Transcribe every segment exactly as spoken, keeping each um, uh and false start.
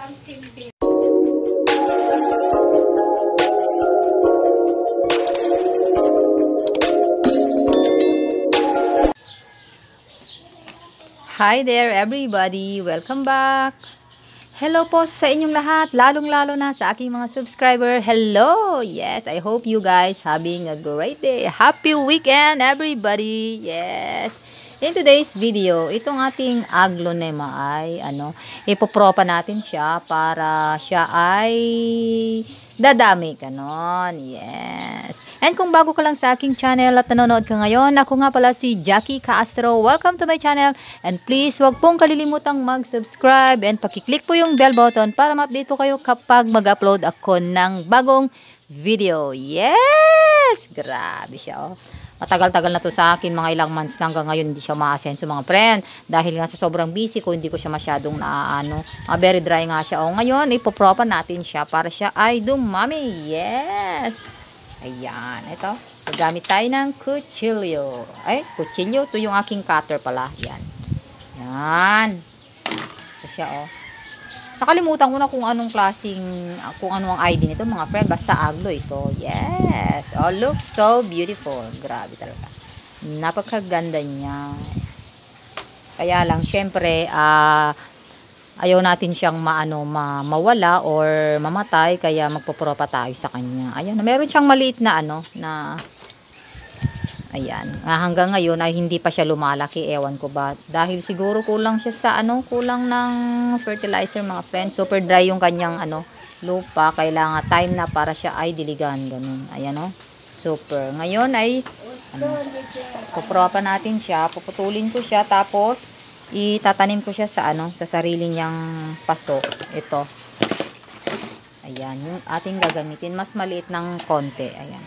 Hi there everybody! Welcome back! Hello po sa inyong lahat, lalong-lalo na sa aking mga subscriber. Hello! Yes, I hope you guys having a great day. Happy weekend everybody! Yes! In today's video, itong ating aglonema ay ano, ipopropa natin siya para siya ay dadami kanon. Yes! And kung bago ka lang sa aking channel at nanonood ka ngayon, ako nga pala si Jackie Castro. Welcome to my channel. And please, wag pong kalilimutang mag-subscribe and pakiclick po yung bell button para ma-update po kayo kapag mag-upload ako ng bagong video. Yes! Grabe siya, oh. Matagal-tagal na to sa akin, mga ilang months na hanggang ngayon hindi siya ma-asenso mga friend. Dahil nga sa sobrang busy ko, hindi ko siya masyadong naaano. Uh, very dry nga siya. O ngayon, ipopropa natin siya para siya ay dumami. Yes! Ayan, ito. Gagamit tayo ng kutsilyo. Ay, kutsilyo. Ito yung aking cutter pala. Yan. Yan. Ito siya, oh. Nakalimutan ko na kung anong klaseng, kung ano ang I D nito, mga friend. Basta aglo ito. Yes. Oh, looks so beautiful. Grabe talaga. Napakaganda niya. Kaya lang, syempre, ah, uh, ayaw natin siyang maano, ma mawala or mamatay, kaya magpopropa tayo sa kanya. Ayan, meron siyang maliit na ano, na ayan, hanggang ngayon ay hindi pa siya lumalaki, ewan ko ba. Dahil siguro kulang siya sa ano, kulang ng fertilizer mga friends. Super dry yung kanyang ano, lupa, kailangan time na para siya ay diligan, ganun. Ayan, oh. Super. Ngayon ay ano, popropa natin siya, puputulin ko siya, tapos itatanim ko siya sa ano, sa sarili niyang paso. Ito. Ayan, yung ating gagamitin, mas maliit ng konti. Ayan.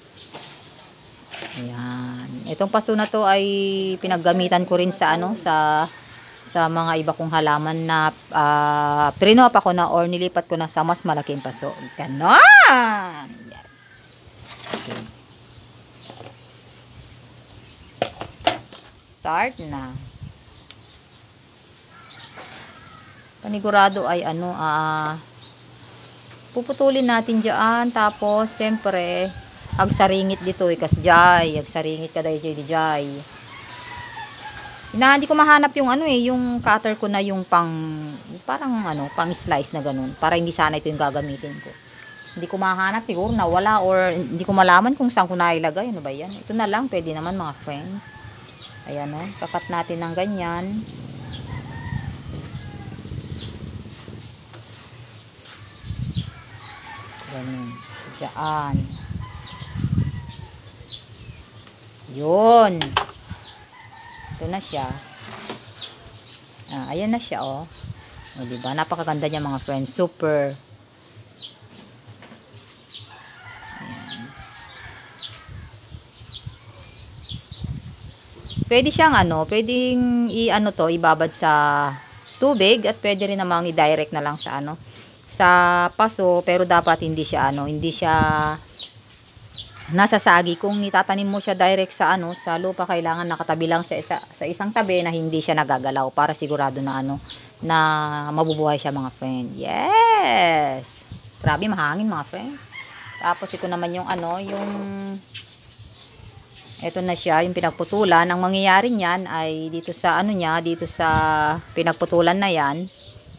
Ayan. Itong paso na to ay pinaggamitan ko rin sa ano, sa sa mga iba kong halaman na uh, prinop ako na or nilipat ko na sa mas malaking paso. Ganon! Yes. Okay. Start na. Panigurado ay ano, ah, uh, puputulin natin dyan, tapos siyempre agsaringit dito, ikas jay, agsaringit ka dahi jay jay. Na hindi ko mahanap yung ano eh, yung cutter ko na yung pang, parang ano, pang slice na ganun, para hindi sana ito yung gagamitin ko. Hindi ko mahanap, siguro nawala or hindi ko malaman kung saan ko nailagay. Ano ba yan? Ito na lang, pwede naman mga friend. Ayan o, oh, kakat natin ng ganyan. Ganun. Diyan. Yun. Ito na siya. Ah, ayan na siya, oh. O, diba? Napakaganda niya mga friends. Super. Ayan. Pwede siyang ano, pwedeng i-ano to, ibabad sa tubig at pwede rin namang i-direct na lang sa ano, sa paso, pero dapat hindi siya ano, hindi siya nasasagi. Kung itatanim mo siya direct sa ano, sa lupa, kailangan nakatabi lang sa isa, sa isang tabi na hindi siya nagagalaw para sigurado na ano, na mabubuhay siya mga friend. Yes. Grabe mahangin mga friend. Tapos ito naman yung ano, yung ito na siya, yung pinagputulan. Ang mangyayari niyan ay dito sa ano niya, dito sa pinagputulan na yan.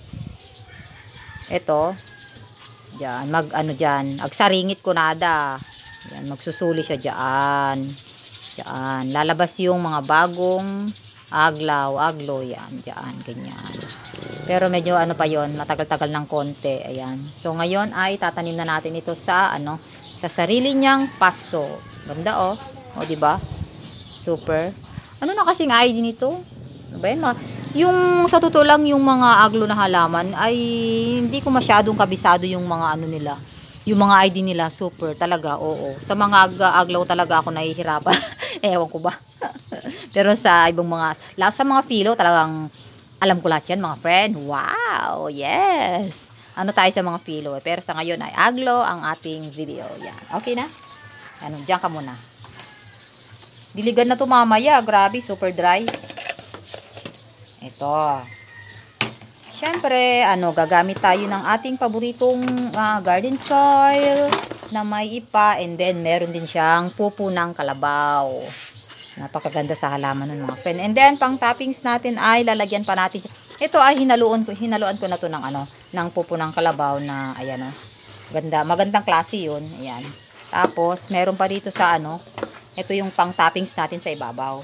Ito, diyan, mag ano diyan, agsaringit ko nada. Yan, magsusuli siya diyan. Diyan, lalabas yung mga bagong aglaw, aglo yan, diyan, ganyan. Pero medyo ano pa yon, matagal-tagal ng konti. Ayan. So ngayon ay tatanim na natin ito sa ano, sa sarili niyang paso. Ganda oh. O di ba? Super. Ano na kasing I D nito? Ano ba yan? Yung sa totoo lang, yung mga aglo na halaman ay hindi ko masyadong kabisado yung mga ano nila, yung mga I D nila. Super talaga, oo. Sa mga ag aglaw talaga ako nahihirapan. Ewan ko ba. Pero sa ibang mga, sa mga philo talagang alam ko lahat yan mga friend. Wow, yes. Ano tayo sa mga philo eh. Pero sa ngayon ay aglo ang ating video. Yan. Okay na? Ano, diyan ka muna. Diligan na to mamaya. Grabe, super dry. Ito. Siyempre, ano, gagamit tayo ng ating paboritong uh, garden soil na may ipa, and then meron din siyang pupo ng kalabaw. Napakaganda sa halaman ng mga friend. And then, pang toppings natin ay lalagyan pa natin. Ito ay hinaluan ko, hinaluan ko na to ng ano, ng pupo ng kalabaw na, ayan o. Ganda, magandang klase yun. Ayan. Tapos, meron pa dito sa ano, ito yung pang toppings natin sa ibabaw.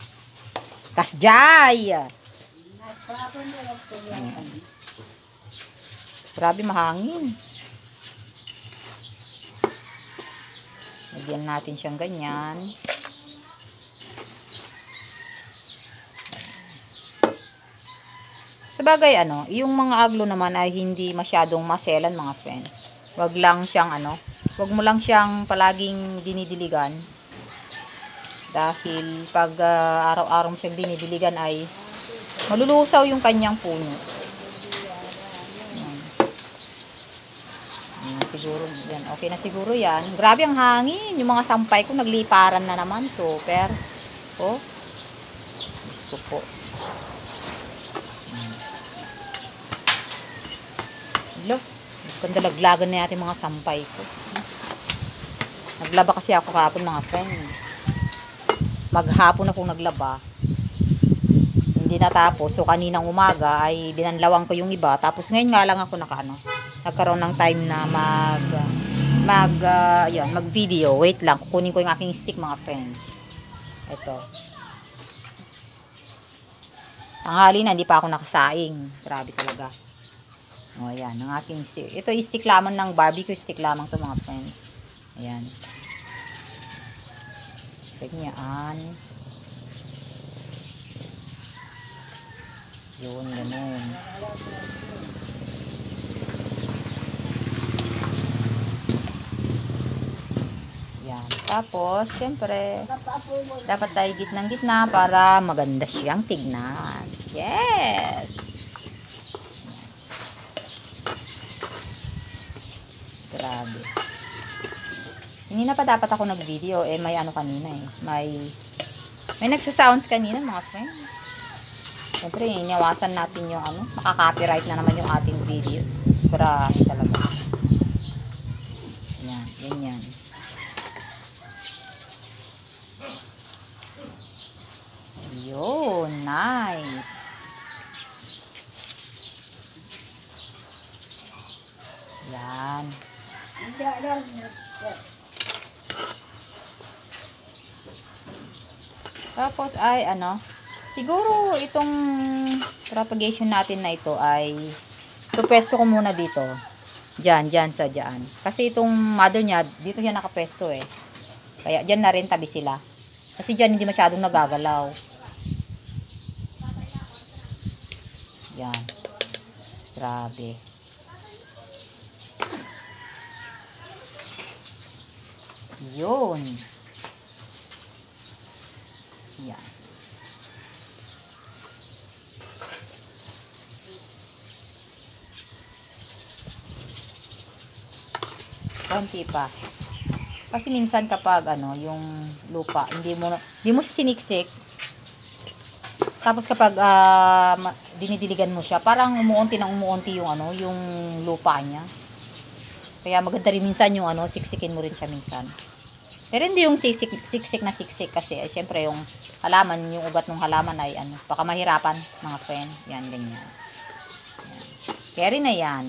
Kasjay! Ayan. Grabe mahangin. Lagyan natin siyang ganyan. Sabagay ano, yung mga aglo naman ay hindi masyadong maselan mga friend. Wag lang siyang ano, wag mo lang siyang palaging dinidiligan. Dahil pag uh, araw-araw mo siyang dinidiligan ay malulusaw yung kanyang puno. Ayan. Ayan, siguro, yan. Okay na siguro yan. Grabe ang hangin. Yung mga sampay ko nagliparan na naman. Super. Oh. Gusto po. Look. Kandalaglagan na natin mga sampay ko. Naglaba kasi ako kahapon mga friend. Maghapon akong naglaba. Hindi natapos. So, kaninang umaga ay binanlawang ko yung iba. Tapos, ngayon nga lang ako nakano. Nagkaroon ng time na mag, mag, uh, yun, mag-video. Wait lang. Kukunin ko yung aking stick, mga friend. Ito. Tanghali na, hindi pa ako nakasaing. Grabe talaga. O, ayan. Ang aking stick. Ito, stick lamang ng barbecue stick lamang to mga friend. Ayan. Ganyan. Yun, ganun. Yan. Tapos, syempre, dapat tayo gitnang-gitna para maganda siyang tignan. Yes! Grabe. Hindi na pa dapat ako nag-video. Eh, may ano kanina eh. May, may nagsasounds kanina, mga friend. Siyempre, iniwasan natin yung ano, makaka-copyright na naman yung ating video. Grabe talaga. Yan, ganyan. Yun, nice. Yan. Tapos ay ano, siguro itong propagation natin na ito ay ipwesto ko muna dito. Diyan, diyan sa diyan. Kasi itong mother niya, dito niya nakapwesto eh. Kaya diyan na rin tabi sila. Kasi diyan hindi masyadong nagagalaw. Yan. Grabe. Yun. Yan. Konti pa. Kasi minsan kapag ano, yung lupa, hindi mo hindi mo siya siniksik. Tapos kapag uh, dinidiligan mo siya, parang umuunti nang umuunti yung ano, yung lupa niya. Kaya maganda rin minsan yung ano, siksikin mo rin siya minsan. Pero hindi yung siksik, siksik na siksik kasi eh, syempre yung halaman, yung ugat ng halaman ay ano, baka mahirapan mga friend. Yan, ganyan. Yan. Carry na yan.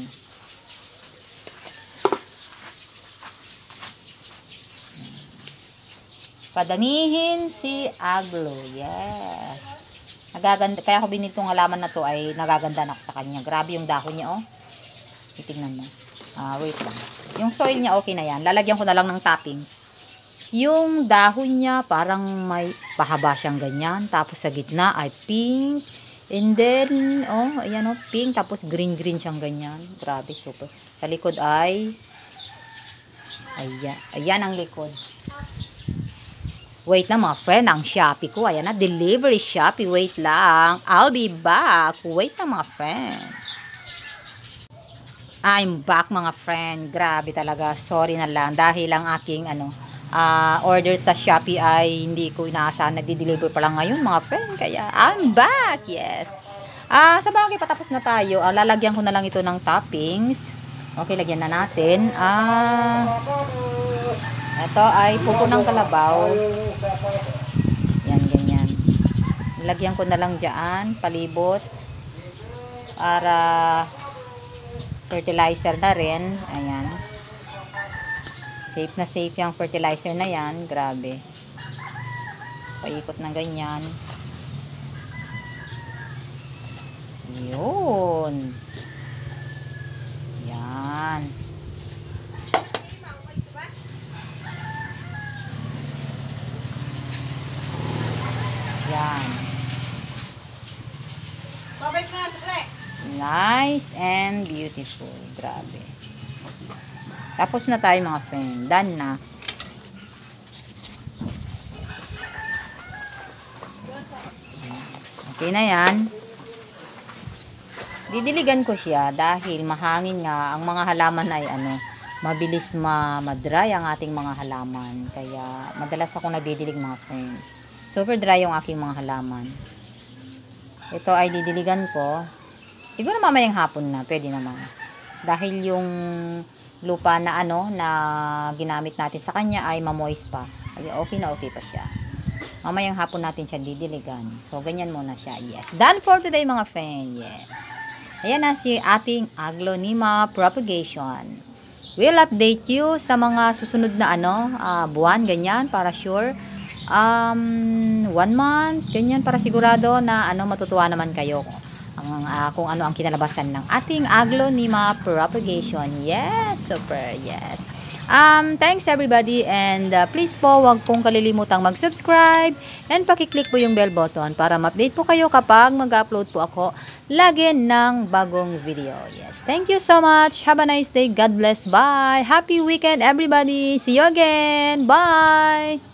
Padamihin si aglo. Yes. Nagaganda, kaya ako binitong halaman na to ay nagaganda na ako sa kanya. Grabe yung dahon niya, oh. Titingnan mo. Ah, wait lang. Yung soil niya okay na yan. Lalagyan ko na lang ng toppings. Yung dahon niya parang may pahaba siyang ganyan. Tapos sa gitna ay pink. And then, oh, ayan oh, pink. Tapos green-green siyang ganyan. Grabe, super. Sa likod ay, ayan. Ayan ang likod. Wait lang mga friend, ang Shopee ko. Ayan na, delivery Shopee. Wait lang. I'll be back. Wait lang mga friend. I'm back mga friend. Grabe talaga. Sorry na lang. Dahil ang aking ano, uh, order sa Shopee ay hindi ko inaasahan. Nagdi-deliver pa lang ngayon mga friend. Kaya I'm back. Yes. Ah, sa bagay, patapos na tayo. Ah, lalagyan ko na lang ito ng toppings. Okay, lagyan na natin. Ah, ito ay pupo ng kalabaw. Yan, ganyan. Lagyan ko na lang dyan, palibot. Para fertilizer na rin. Ayan. Safe na safe yung fertilizer na yan. Grabe. Paikot ng ganyan. Yun. Yan. Yan. Nice and beautiful. Grabe. Tapos na tayo mga friend. Done na. Okay na yan. Didiligan ko siya dahil mahangin nga. Ang mga halaman ay ano, mabilis ma madry ang ating mga halaman. Kaya madalas ako nagdidilig mga friend. Super dry yung aking mga halaman. Ito ay didiligan ko. Siguro mamayang hapon na. Pwede naman. Dahil yung lupa na ano na ginamit natin sa kanya ay mamoist pa. Ay okay na okay pa siya. Mamayang hapon natin siya didiligan. So ganyan muna siya. Yes. Done for today mga friend. Yes. Ayan na si ating Aglonema propagation. We'll update you sa mga susunod na ano uh, buwan ganyan para sure. Um, one month ganyan para sigurado na ano matutuwa naman kayo ang uh, kung ano ang kinalabasan ng ating Aglonema propagation. Yes, super, yes. Um, thanks everybody and uh, please po wag pong kalilimutang mag-subscribe and paki-click po yung bell button para ma-update po kayo kapag mag-upload po ako lagi ng bagong video. Yes, thank you so much. Have a nice day. God bless. Bye. Happy weekend everybody. See you again. Bye.